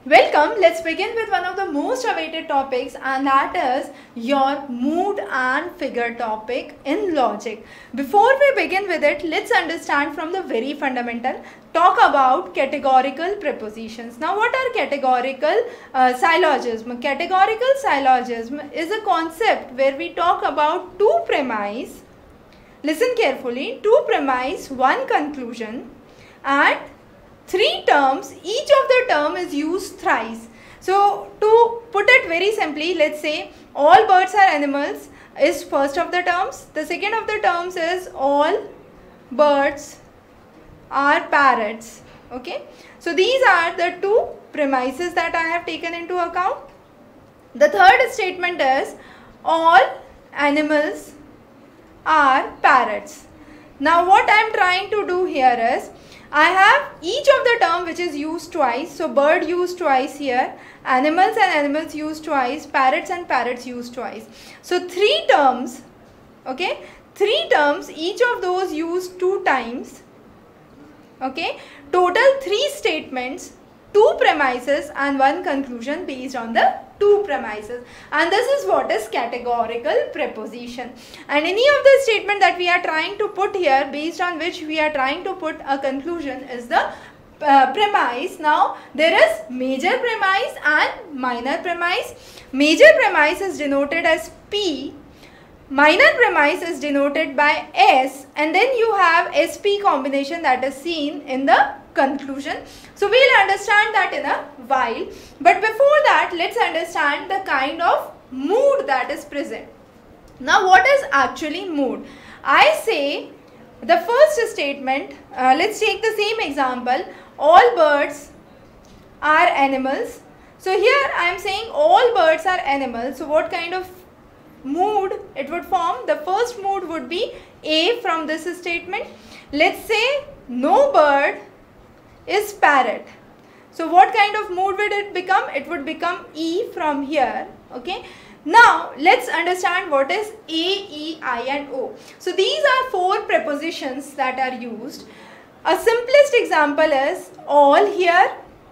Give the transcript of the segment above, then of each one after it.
Welcome. Let's begin with one of the most awaited topics, and that is your mood and figure topic in logic. Before we begin with it, let's understand from the very fundamental, talk about categorical prepositions. Now, what are categorical syllogism? Categorical syllogism is a concept where we talk about two premise, listen carefully, two premise, one conclusion, and three terms. Each of the term is used thrice. So to put it very simply, let's say all birds are animals is first of the terms. The second of the terms is all birds are parrots. Okay. So these are the two premises that I have taken into account. The third statement is all animals are parrots. Now what I am trying to do here is, I have each of the term which is used twice. So bird used twice here, animals and animals used twice, parrots and parrots used twice. So three terms, okay, three terms, each of those used two times, okay, total three statements, two premises and one conclusion based on the two premises, and this is what is categorical preposition. And any of the statement that we are trying to put here, based on which we are trying to put a conclusion, is the premise. Now there is major premise and minor premise. Major premise is denoted as P, minor premise is denoted by S, and then you have SP combination that is seen in the conclusion. So we will understand that in a while, but before that let's understand the kind of mood that is present. Now what is actually mood? I say the first statement, let's take the same example, all birds are animals. So here I am saying all birds are animals. So what kind of mood it would form? The first mood would be A from this statement. Let's say no bird is parrot. So what kind of mood would it become? It would become E from here. Okay. Now let's understand what is A, E, I and O. So these are four prepositions that are used. A simplest example is all here,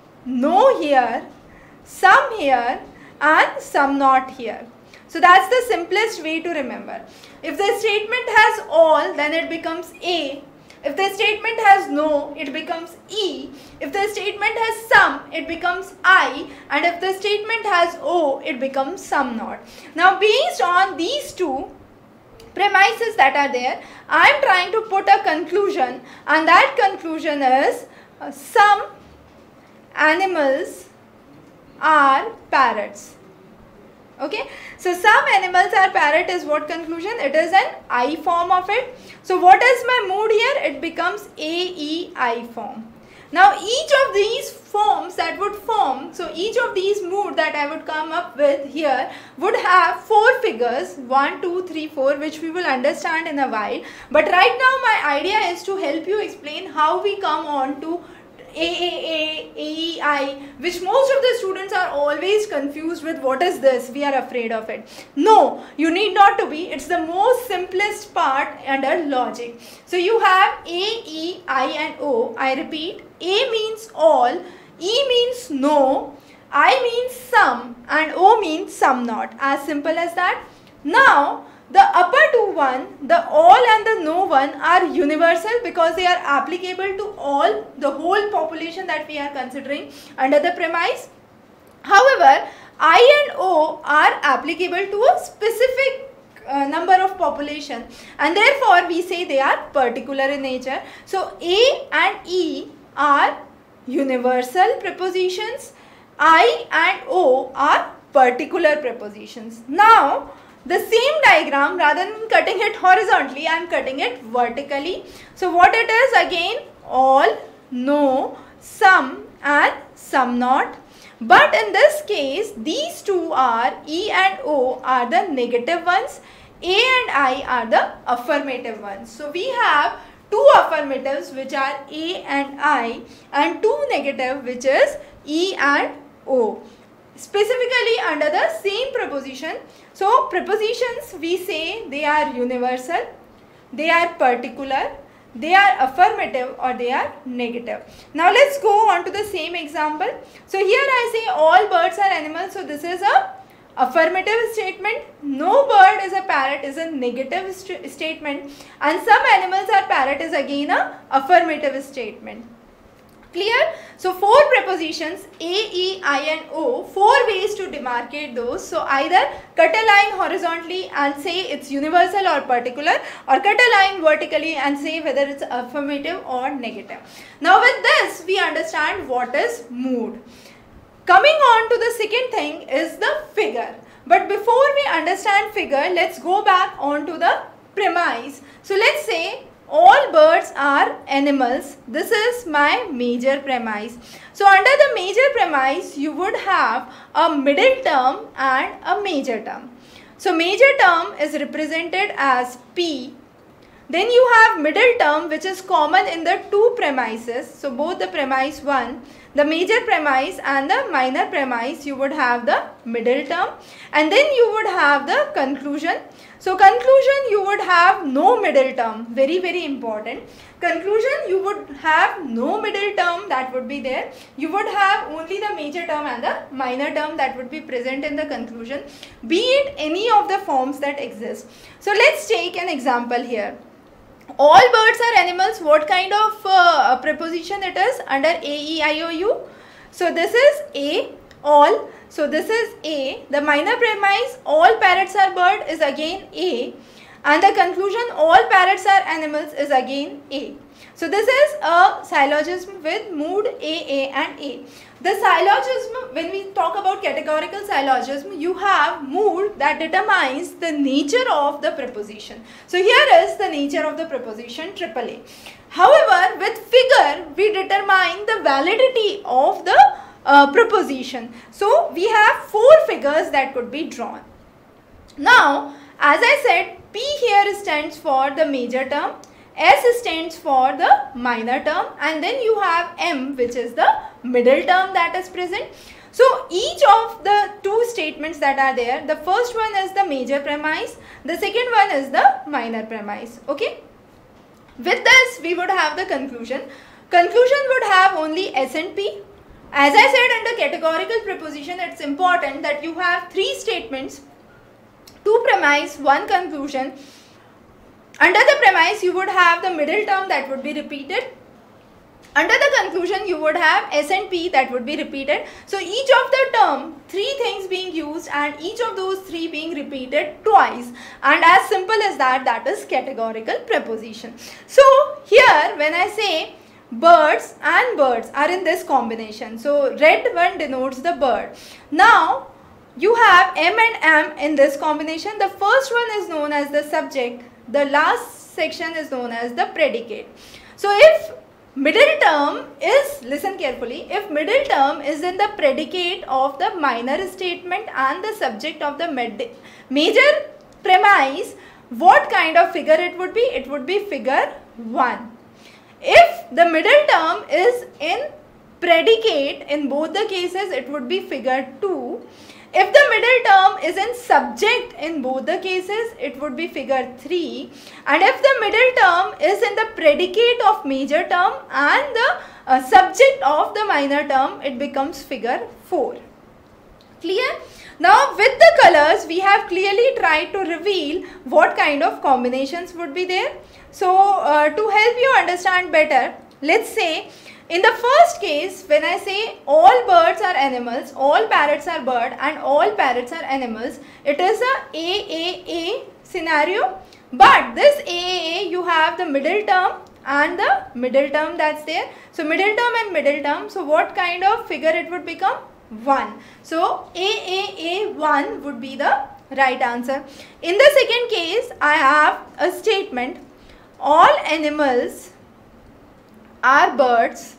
no here, some here and some not here. So that's the simplest way to remember. If the statement has all, then it becomes A. If the statement has no, it becomes E. If the statement has some, it becomes I. And if the statement has O, it becomes some not. Now based on these two premises that are there, I am trying to put a conclusion, and that conclusion is some animals are parrots. Okay, so some animals are parrot is what conclusion? It is an I form of it. So what is my mood here? It becomes AEI form. Now each of these forms that would form, so each of these mood that I would come up with here would have four figures, 1, 2, 3, 4, which we will understand in a while. But right now my idea is to help you explain how we come on to AAA, AEI, which most of the students are always confused with. What is this? We are afraid of it. No, you need not to be. It's the most simplest part under logic. So you have A, E, I and O. I repeat, A means all, E means no, I means some and O means some not. As simple as that. Now the upper two one, the all and the no one, are universal because they are applicable to all, the whole population that we are considering under the premise. However, I and O are applicable to a specific number of population, and therefore we say they are particular in nature. So A and E are universal prepositions, I and O are particular prepositions. Now the same diagram, rather than cutting it horizontally, I am cutting it vertically. So what it is again? All, no, some and some not. But in this case, these two are, E and O are the negative ones, A and I are the affirmative ones. So we have two affirmatives which are A and I, and two negative which is E and O, specifically under the same preposition. So prepositions, we say they are universal, they are particular, they are affirmative or they are negative. Now let's go on to the same example. So here I say all birds are animals. So this is a affirmative statement. No bird is a parrot is a negative statement, and some animals are parrot is again a affirmative statement. Clear? So 4 prepositions A, E, I and O, 4 ways to demarcate those. So either cut a line horizontally and say it's universal or particular, or cut a line vertically and say whether it's affirmative or negative. Now with this we understand what is mood. Coming on to the second thing is the figure. But before we understand figure, let's go back on to the premise. So let's say all birds are animals. This is my major premise. So under the major premise, you would have a middle term and a major term. So major term is represented as P. Then you have middle term, which is common in the 2 premises. So both the premise 1, the major premise and the minor premise, you would have the middle term, and then you would have the conclusion. So conclusion, you would have no middle term, very very important. Conclusion, you would have no middle term that would be there. You would have only the major term and the minor term that would be present in the conclusion, be it any of the forms that exist. So let's take an example here. All birds are animals. What kind of preposition it is under AEIOU? So this is A, all. So this is A. The minor premise, all parrots are bird, is again A. And the conclusion, all parrots are animals, is again A. So this is a syllogism with mood A and A. The syllogism, when we talk about categorical syllogism, you have mood that determines the nature of the preposition. So here is the nature of the preposition AAA. However, with figure, we determine the validity of the preposition. So we have 4 figures that could be drawn. Now, as I said, P here stands for the major term, S stands for the minor term, and then you have M, which is the middle term that is present. So each of the 2 statements that are there, the first one is the major premise, the second one is the minor premise. Okay. With this, we would have the conclusion. Conclusion would have only S and P. As I said, under categorical preposition, it's important that you have 3 statements, 2 premise, 1 conclusion. Under the premise, you would have the middle term that would be repeated. Under the conclusion, you would have S and P that would be repeated. So each of the term, 3 things being used, and each of those 3 being repeated twice. And as simple as that, that is categorical preposition. So here, when I say birds and birds are in this combination, so red one denotes the bird. Now you have M and M in this combination. The first one is known as the subject, the last section is known as the predicate. So if middle term is, listen carefully, if middle term is in the predicate of the minor statement and the subject of the major premise, what kind of figure it would be? It would be figure 1. If the middle term is in predicate, in both the cases it would be figure 2. If the middle term is in subject, in both the cases it would be figure 3. And if the middle term is in the predicate of major term and the subject of the minor term, it becomes figure 4. Clear? Now with the colors, we have clearly tried to reveal what kind of combinations would be there. So to help you understand better, let's say in the first case, when I say all birds are animals, all parrots are bird and all parrots are animals, it is a AAA scenario. But this AAA, you have the middle term and the middle term that's there. So middle term and middle term. So what kind of figure it would become? 1. So AAA 1 would be the right answer. In the second case, I have a statement, all animals are birds,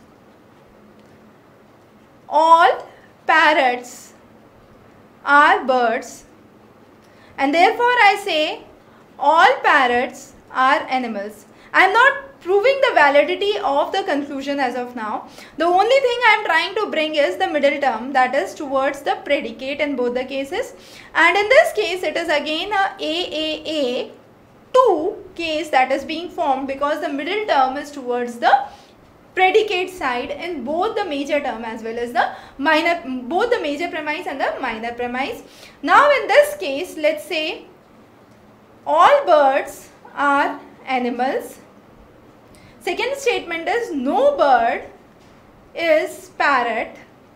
all parrots are birds, and therefore I say all parrots are animals. I am not proving the validity of the conclusion as of now. The only thing I am trying to bring is the middle term, that is towards the predicate in both the cases. And in this case, it is again a AAA two case that is being formed because the middle term is towards the predicate side in both the major term as well as the minor, both the major premise and the minor premise. Now in this case, let's say all birds are animals. Second statement is no bird is parrot.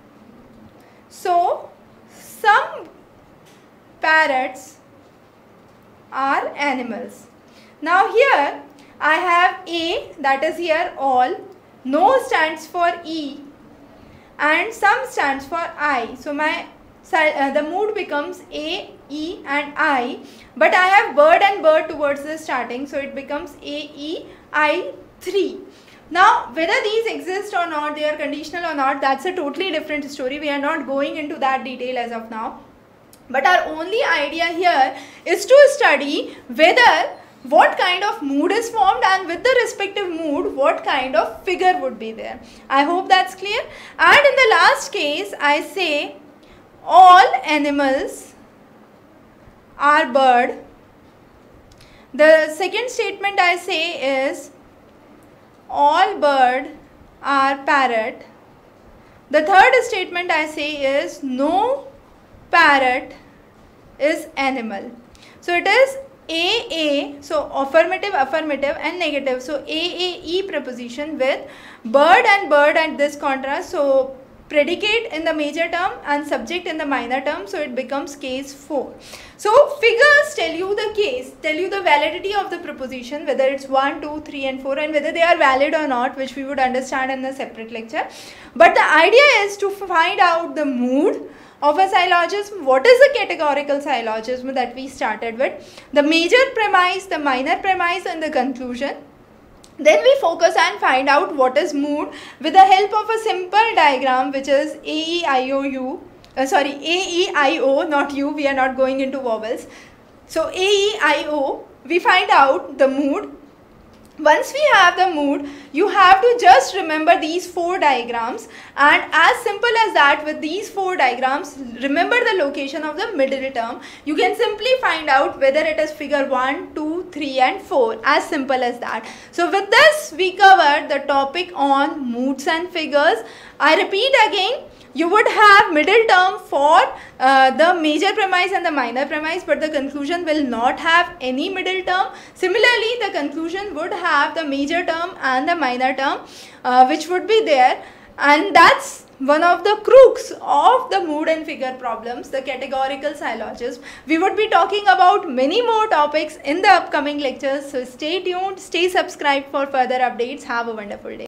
So some parrots are animals. Now here I have A, that is here all, no stands for E, and some stands for I. So my the mood becomes A, E and I, but I have bird and bird towards the starting, so it becomes A, E, I, 3. Now whether these exist or not, they are conditional or not, that's a totally different story. We are not going into that detail as of now. But our only idea here is to study whether what kind of mood is formed and with the respective mood what kind of figure would be there. I hope that's clear. And in the last case I say all animals are bird. The second statement I say is all bird are parrot. The third statement I say is no parrot is animal. So it is AA, so affirmative, affirmative and negative. So AAE preposition with bird and bird at this contrast. So predicate in the major term and subject in the minor term. So it becomes case 4. So figures tell you the case, tell you the validity of the preposition, whether it's 1, 2, 3 and 4 and whether they are valid or not, which we would understand in a separate lecture. But the idea is to find out the mood of a syllogism. What is the categorical syllogism that we started with? The major premise, the minor premise and the conclusion. Then we focus and find out what is mood with the help of a simple diagram, which is AEIO, not U, we are not going into vowels. So AEIO, we find out the mood. Once we have the mood, you have to just remember these 4 diagrams, and as simple as that, with these 4 diagrams, remember the location of the middle term. You can simply find out whether it is figure 1, 2, 3 and 4, as simple as that. So with this, we covered the topic on moods and figures. I repeat again, you would have middle term for the major premise and the minor premise, but the conclusion will not have any middle term. Similarly, the conclusion would have the major term and the minor term, which would be there, and that's one of the crux of the mood and figure problems, the categorical syllogism. We would be talking about many more topics in the upcoming lectures, so stay tuned, stay subscribed for further updates. Have a wonderful day.